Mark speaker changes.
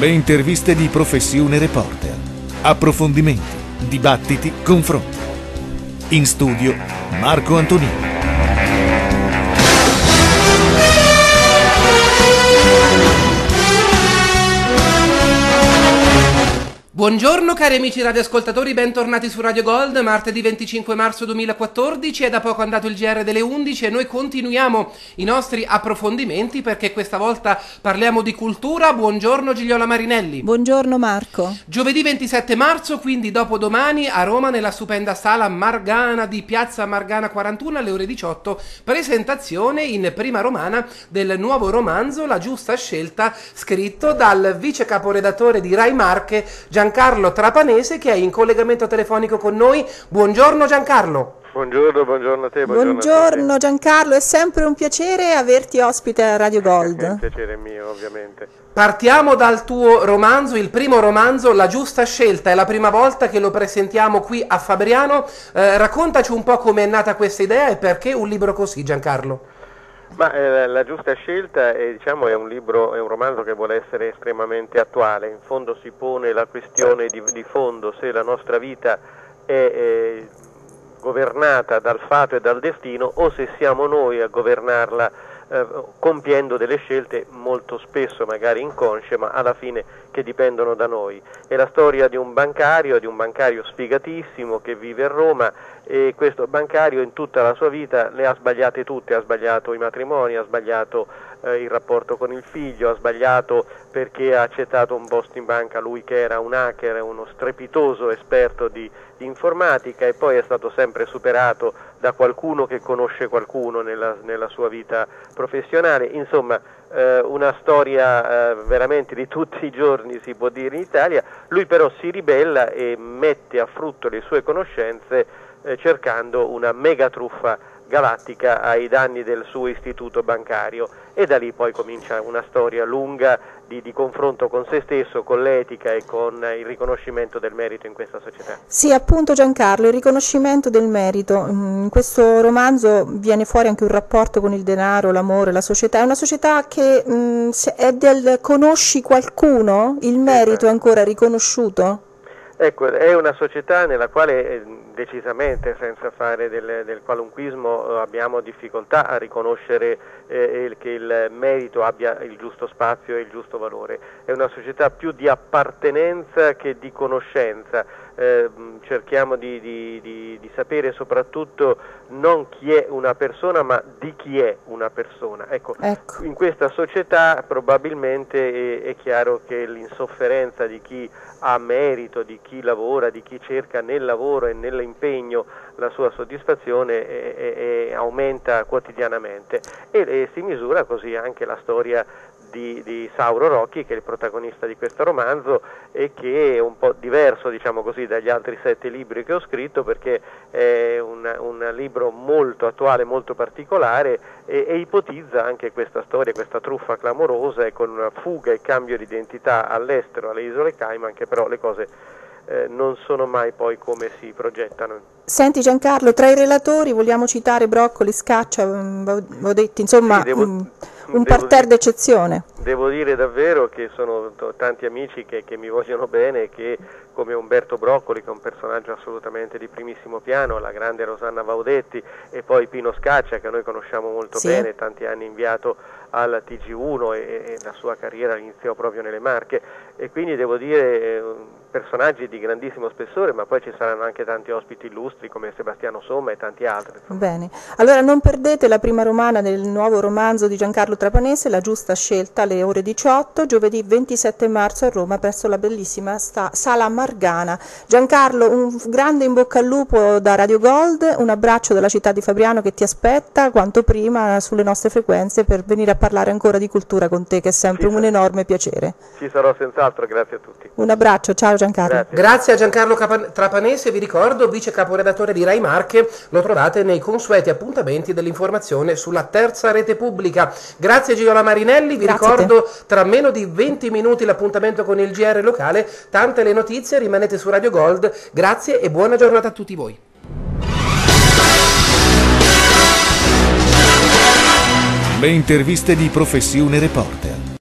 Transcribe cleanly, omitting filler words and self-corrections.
Speaker 1: Le interviste di Professione Reporter. Approfondimenti, dibattiti, confronti. In studio Marco Antonini.
Speaker 2: Buongiorno cari amici radioascoltatori, bentornati su Radio Gold, martedì 25 marzo 2014, è da poco andato il GR delle 11 e noi continuiamo i nostri approfondimenti perché questa volta parliamo di cultura. Buongiorno Gigliola Marinelli.
Speaker 3: Buongiorno Marco.
Speaker 2: Giovedì 27 marzo, quindi dopodomani, a Roma nella stupenda sala Margana di Piazza Margana 41 alle ore 18, presentazione in prima romana del nuovo romanzo La giusta scelta, scritto dal vice caporedattore di Rai Marche Giancarlo Trapanese, che è in collegamento telefonico con noi. Buongiorno Giancarlo.
Speaker 4: Buongiorno a te.
Speaker 3: Buongiorno Giancarlo, è sempre un piacere averti ospite a Radio Gold.
Speaker 4: È un piacere mio, ovviamente.
Speaker 2: Partiamo dal tuo romanzo, il primo romanzo, La giusta scelta. È la prima volta che lo presentiamo qui a Fabriano. Raccontaci un po' come è nata questa idea e perché un libro così, Giancarlo.
Speaker 4: Ma La giusta scelta è un romanzo che vuole essere estremamente attuale. In fondo si pone la questione di fondo se la nostra vita è governata dal fato e dal destino o se siamo noi a governarla compiendo delle scelte molto spesso magari inconsce, ma alla fine che dipendono da noi. È la storia di un bancario sfigatissimo che vive a Roma, e questo bancario in tutta la sua vita le ha sbagliate tutte. Ha sbagliato i matrimoni, ha sbagliato il rapporto con il figlio, ha sbagliato perché ha accettato un posto in banca lui che era un hacker, uno strepitoso esperto di informatica, e poi è stato sempre superato da qualcuno che conosce qualcuno nella sua vita professionale. Insomma, una storia veramente di tutti i giorni, si può dire, in Italia. Lui però si ribella e mette a frutto le sue conoscenze cercando una mega truffa galattica ai danni del suo istituto bancario, e da lì poi comincia una storia lunga di confronto con se stesso, con l'etica e con il riconoscimento del merito in questa società.
Speaker 3: Sì, appunto Giancarlo, il riconoscimento del merito. In questo romanzo viene fuori anche un rapporto con il denaro, l'amore, la società. È una società che è del conosci qualcuno, il merito è ancora riconosciuto?
Speaker 4: Ecco, è una società nella quale decisamente, senza fare del qualunquismo, abbiamo difficoltà a riconoscere che il merito abbia il giusto spazio e il giusto valore. È una società più di appartenenza che di conoscenza. Cerchiamo di sapere soprattutto non chi è una persona, ma di chi è una persona. Ecco. In questa società probabilmente è chiaro che l'insofferenza di chi ha merito, di chi lavora, di chi cerca nel lavoro e nell'impegno la sua soddisfazione aumenta quotidianamente, e si misura così anche la storia di Sauro Rocchi, che è il protagonista di questo romanzo e che è un po' diverso, diciamo così, dagli altri 7 libri che ho scritto, perché è un libro molto attuale, molto particolare, e ipotizza anche questa storia, questa truffa clamorosa, e con una fuga e cambio di identità all'estero, alle isole Cayman, che però le cose non sono mai poi come si progettano.
Speaker 3: Senti Giancarlo, tra i relatori vogliamo citare Broccoli, Scaccia, Vaudetti, insomma sì, un parterre d'eccezione.
Speaker 4: Devo dire davvero che sono tanti amici che mi vogliono bene, che come Umberto Broccoli, che è un personaggio assolutamente di primissimo piano, la grande Rosanna Vaudetti, e poi Pino Scaccia, che noi conosciamo molto bene, tanti anni inviato alla TG1 e la sua carriera iniziò proprio nelle Marche, e quindi devo dire personaggi di grandissimo spessore, ma poi ci saranno anche tanti ospiti illustri come Sebastiano Somma e tanti altri.
Speaker 3: Bene, allora non perdete la prima romana del nuovo romanzo di Giancarlo Trapanese, La giusta scelta, alle ore 18, giovedì 27 marzo a Roma presso la bellissima Sala Margana. Giancarlo, un grande in bocca al lupo da Radio Gold, un abbraccio dalla città di Fabriano che ti aspetta quanto prima sulle nostre frequenze per venire a parlare ancora di cultura con te, che è sempre un enorme piacere.
Speaker 4: Ci sarò senz'altro, grazie a tutti.
Speaker 3: Un abbraccio, ciao Giancarlo.
Speaker 2: Grazie a Giancarlo Trapanese, vi ricordo, vice caporedattore di Rai Marche, lo trovate nei consueti appuntamenti dell'informazione sulla terza rete pubblica. Grazie Gigliola Marinelli, vi ricordo tra meno di 20 minuti l'appuntamento con il GR locale, tante le notizie, rimanete su Radio Gold, grazie e buona giornata a tutti voi.
Speaker 1: Le interviste di Professione Reporter.